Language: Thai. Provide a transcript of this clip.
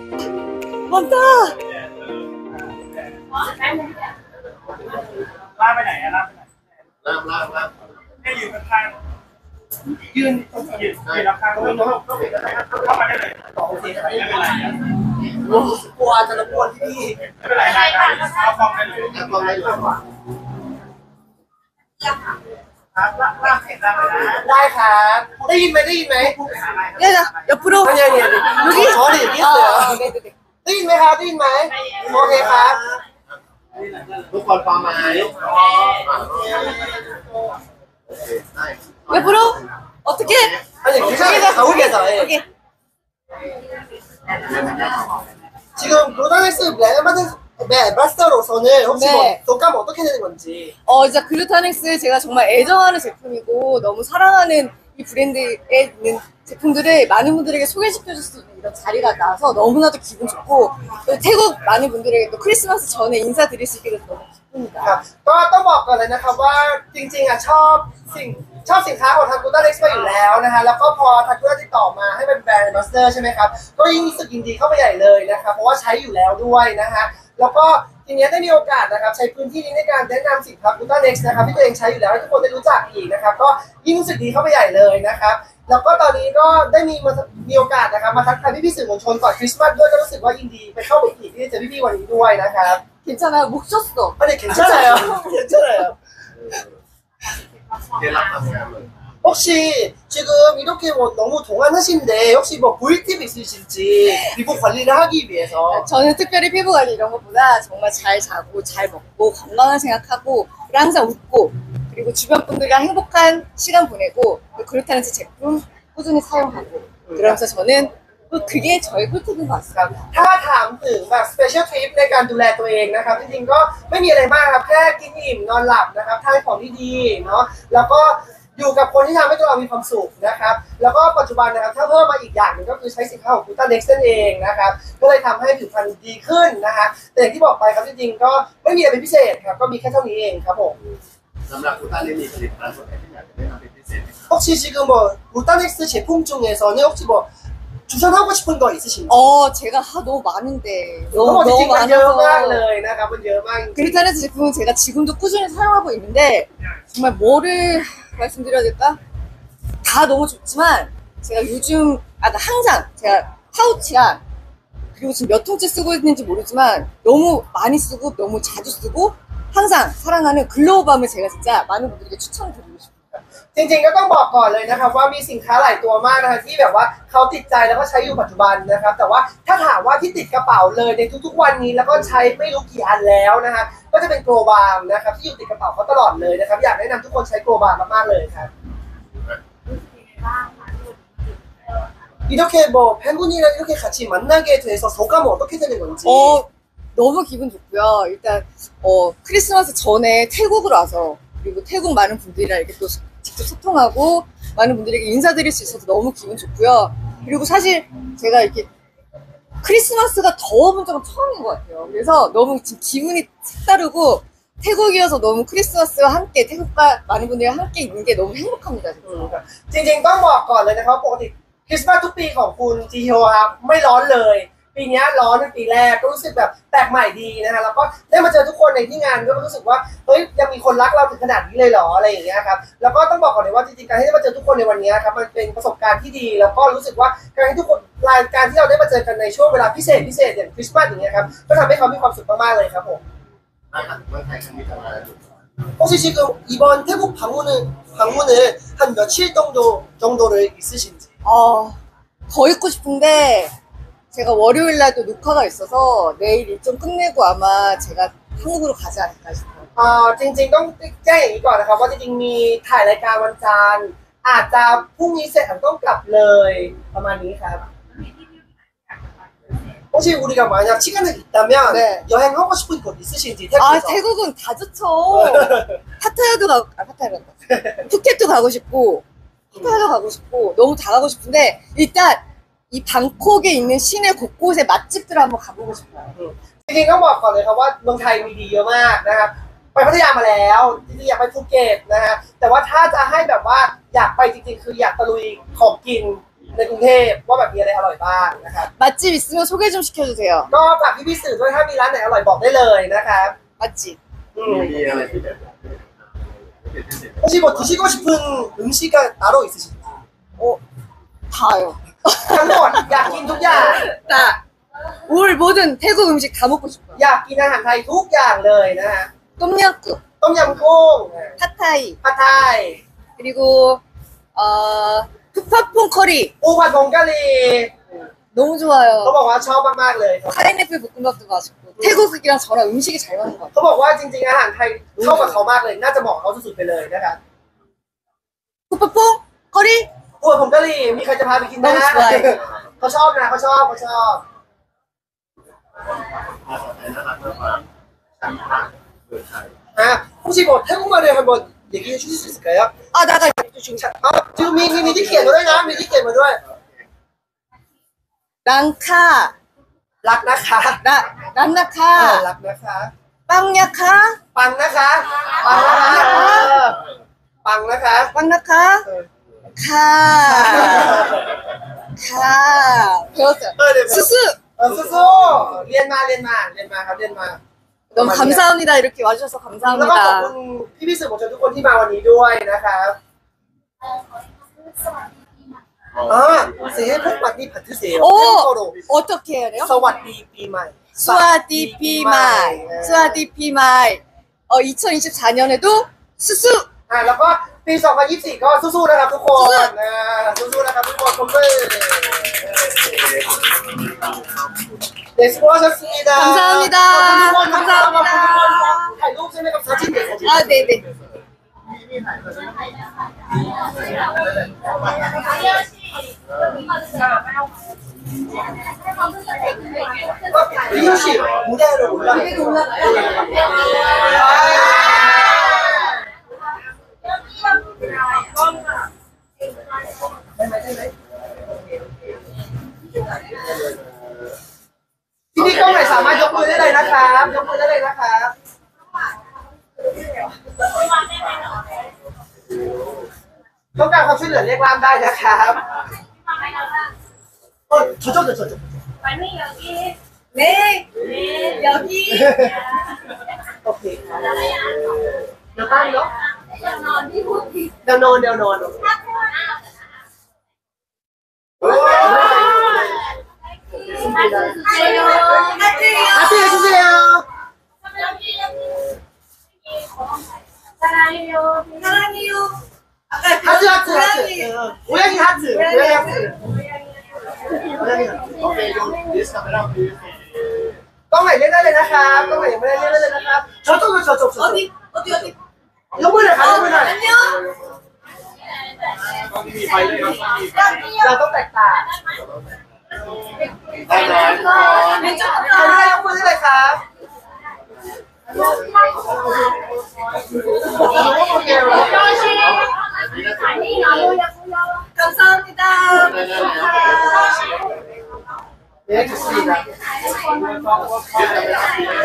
많다. ล่าไปไหนอะล่าไปไหนล่างให้ยืนข้างๆยืนข้างๆเข้ามาได้เลยโอเคไม่เป็นไรกลัวจะรบกวนพี่ไม่เป็นไรได้เข้ากล้องได้เลยแล้วก็ไม่หลับครับล่าเห็นได้ไหมนะได้ครับได้ยินไหมได้ยินไหมเนี่ยนะ옆으로เนี่ย여기อ๋อนี่ได้ยินไหมครับได้ยินไหมโอเคครับทุกคนพร้อมไหม 옆으로 어떻게 아니 괜찮아 가보겠어 오케이 지금 로다넥스 마스터로서는 혹시 뭐 독감 어떻게 되는 건지 진짜 글루타넥스 제가 정말 애정하는 제품이고 너무 사랑하는 이 브랜드에 있는 제품들을 많은 분들에게 소개시켜줄 수 있는 이런 자리가 나와서 너무나도 기분 좋고 또 태국 많은 분들에게 또 크리스마스 전에 인사드릴 수 있게 돼서 너무 기쁩니다. ก็ต้องบอกก่อนเลยนะครับว่าจริงๆอ่ะชอบสินค้าของทางกูต้าเล็กซ์มาอยู่แล้วนะฮะแล้วก็พอทางกูต้าติดต่อมาให้เป็นแบรนด์มาสเตอร์ใช่ไหมครับก็ยิ่งรู้สึกยินดีเข้าไปใหญ่เลยนะครับเพราะว่าใช้อยู่แล้วด้วยนะฮะแล้วก็ทีนี้ได้มีโอกาสนะครับใช้พื้นที่นี้ในการแนะนำสินค้ากูต้าเล็กซ์นะครับที่ตัวเองใช้อยู่แล้วให้ทุกคนได้รู้จักอีกนะครับก็ยิ่งรู้สึกดีเข้าไปใหญ่เลยนะครับแล้วก็ตอนนี้ก็ได้มีโอกาสนะครับมาทักทายพี่ๆสื่อมวลชนก่อนคริสต์มาสด้วยก็รู้สึกว่ายินดีไปเข้าไปอีกที่จะเจอพี่ๆวันนี้ด้วยนะครับ 괜찮아요. 목 쉬었어. 아니 괜찮아요. 괜찮아요. 혹시 지금 이렇게 뭐 너무 동안하신데 혹시 뭐 보일팁 있으실지 피부 관리를 하기 위해서 저는 특별히 피부 관리 이런 것보다 정말 잘 자고 잘 먹고 건강한 생각하고 항상 웃고 그리고 주변 분들이랑 행복한 시간 보내고 그렇다는 제품 꾸준히 사용하고 그러면서 저는 그게 저의 꿀팁인 것 같습니다. ถ้าถามถึงแบบ special tip ในการดูแลตัวเองนะครับจริงๆก็ไม่มีอะไรมากครับแค่กินอิ่มนอนหลับนะครับทานของที่ดีเนาะแล้วก็อยู่กับคนที่ทำให้ตัวเรามีความสุขนะครับแล้วก็ปัจจุบันนะครับถ้าเพิ่มมาอีกอย่างหนึ่งก็คือใช้สินค้าของ Gluta Next นั่นเองนะครับก็เลยทำให้ผิวพรรณดีขึ้นนะคะแต่อย่างที่บอกไปครับจริงๆก็ไม่มีอะไรเป็นพิเศษครับก็มีแค่เท่านี้เองครับผมสำหรับ Gluta Next มีผลิตภัณฑ์ส่วนไหนที่อยากจะแนะนำเป็นพิเศษ혹시 지금 뭐 Gluta Next 제품 중에서는 혹시 뭐 추천하고 싶은 거 있으신지? 제가 너무 많은데 너무 많아서 글루타넥스 제품은 제가 지금도 꾸준히 사용하고 있는데 정말 뭐를 말씀드려야 될까? 다 너무 좋지만 제가 요즘 항상 제가 파우치랑 그리고 지금 몇 통째 쓰고 있는지 모르지만 너무 많이 쓰고 너무 자주 쓰고 항상 사랑하는 글로우밤을 제가 진짜 많은 분들에게 추천드리고 싶어요. จริงๆก็ต้องบอกก่อนเลยนะครับว่ามีสินค้าหลายตัวมากนะครับที่แบบว่าเขาติดใจแล้วก็ใช้อยู่ปัจจุบันนะครับแต่ว่าถ้าถามว่าที่ติดกระเป๋าเลยในทุกๆวันนี้แล้วก็ใช้ไม่รู้กี่อันแล้วนะครับก็จะเป็นโกลบาร์มนะครับที่อยู่ติดกระเป๋าเขาตลอดเลยนะครับอยากแนะนำทุกคนใช้โกลบาร์มมากๆเลยครับ이렇게 뭐 팬분이랑 이렇게 같이 만나게 돼서 소감은 어떻게 되는 건지 너무 기분 좋고요. 일단 크리스마스 전에 태국으로 와서 그리고 태국 많은 분들이랑 이렇게 또 직접 소통하고 많은 분들에게 인사드릴 수 있어서 너무 기분 좋고요. 그리고 사실 제가 이렇게 크리스마스가 더워본 적은 처음인 것 같아요. 그래서 너무 지금 기분이 색다르고 태국이어서 너무 크리스마스와 함께 태국과 많은 분들과 함께 있는 게 너무 행복합니다. จริงๆต้องบอกก่อนเลยนะครับปกติคริสต์มาสทุกปีของคุณจีโฮครับไม่ร้อนเลยปีนี้ร้อนเป็นปีแรกก็รู้สึกแบบแปลกใหม่ดีนะคะแล้วก็ได้มาเจอทุกคนในที่งานก็รู้สึกว่าเฮ้ยยังมีคนรักเราถึงขนาดนี้เลยเหรออะไรอย่างเงี้ยครับแล้วก็ต้องบอกก่อนเลยว่าจริงๆการที่ได้มาเจอทุกคนในวันนี้ครับมันเป็นประสบการณ์ที่ดีแล้วก็รู้สึกว่าการที่ทุกคนรายการที่เราได้มาเจอกันในช่วงเวลาพิเศษอย่างคริสต์มาสอย่างเงี้ยครับก็ทำให้เขามีความสุขมากๆเลยครับผม혹시 지금 이번 태국 방문을 한 며칠 정도를 있으신지? 더 있고 싶은데 제가 월요일 날도 녹화가 있어서 내일 일정 끝내고 아마 제가 한국으로 가지 않을까 싶어요. จริงๆต้องแจ้งอย่างนี้ก่อนนะครับว่าจริงๆมีถ่ายรายการวันจันทร์อาจจะพรุ่งนี้เสร็จต้องกลับเลยประมาณนี้ครับ 혹시 우리가 만약 시간이 있다면 여행하고 싶은 곳 있으신지 태국에서? 태국은 다 좋죠. 파타야도 가고 푸켓도 가고 싶고 파타야도 가고 싶고 너무 다 가고 싶은데 일단 이 방콕에 있는 시내 곳곳에 맛집들 한번 가보고 싶어요. จริงๆต้องบอกก่อนเลยครับว่าเมืองไทยมีดีเยอะมากนะครับไปพัทยามาแล้วจริงๆอยากไปภูเก็ตนะฮะแต่ว่าถ้าจะให้แบบว่าอยากไปจริงๆคืออยากตะลุยของกินในกรุงเทพว่าแบบมีอะไรอร่อยบ้างนะครับ 맛집 있으면 소개 좀 시켜주세요. ก็ฝากพี่สื่อด้วยถ้ามีร้านไหนอร่อยบอกได้เลยนะครับ 맛집. มีอะไรที่แบบ 혹시 뭐 드시고 싶은 음식이 따로 있으신가요? 다요. ทั้งหมดอยากกินทุกอย่าง 나 올 모든 태국 음식 다 먹고 싶어요. อยากกินอาหารไทยทุกอย่างเลยนะฮะ 똠양꿍, ต้มยำกุ้ง 팟타이, ผัดไทย 그리고 푸파퐁 커리 ปูผัดผงกะหรี่ 너무 เขา 좋아요. บอกว่าชอบมากๆเลยครับ 파인애플 볶음밥도 맛있고 태국이랑 저랑 음식이 잘 맞는 것 같아요. เขาบอกว่าจริงๆอาหารไทยเข้ากับเขามากเลยน่าจะเหมาะเขาสุดๆไปเลยนะครับ 푸파퐁 커리 ปูผัดผงกะหรี่มีใครจะพาไปกินไหมนะต้องช่วยเขาชอบนะเขาชอบภาษาไทยน่ารักมากช่างภาพเปิดไทย 아, 혹시 뭐 태국말을 한번 얘기해 주실 수 있을까요? 아 나가 지금 지금 미리 ขียนมาด้วยนะมีที่เขียนมาด้วย 랑카 รักนะคะ 란나카 รักนะคะ 빵야카 ปังนะคะปังนะคะปังนะคะ 빵나카 เออ 카 배웠어요. เดี๋ยว 수수 สู้ๆเรียนมาครับเรียนมา 너무 감사합니다. 이렇게 와주셔서 แล้วก็ขอบ 감사합니다. คุณพี่ๆสื่อมวลชนทุกคนที่มาวันนี้ด้วยนะครับเสียพวกบัตรนี่ผัดที่เสีย 오 어떻게 해야 돼요? สวัสดีปีใหม่ 수아디 피마이 수아디 피마이 2024년에도 수수 แล้วก็ปี 2024 ก็สู้ๆนะครับทุกคนสู้ๆนะครับทุกคนผมเลย네 수고하셨습니다. 감사합니다. 감사합니다. ถ่ายรูปใช่ไหมครับ사진 네 사진. 아 네네. 이효 씨 무대로 올라가요.ที่นี่กล้องไหนสามารถยกมือได้เลยนะครับยกมือได้เลยนะครับต้องการความช่วยเหลือเรียกล่ามได้นะครับ저쪽 네 여기 โอเคครับเดี๋ยวตั้งเนาะเดี๋ยวนอน 하트 해주세요. 사랑해요. 하트. 고양이 하트. 고양이 하트. This camera please กล้องไหนเล่นได้เลยนะครับกล้องไหนยังไม่ได้เล่นได้เลยนะครับ저쪽 어디 ยกมือหน่อยครับยกมือหน่อย 안녕 ต้องมีไฟเลยครับเราต้องแตกต่างได้ร้อยก่อน 왼쪽 ใครไม่ได้ยกมือได้เลยครับโอเค 감사합니다. 네 좋습니다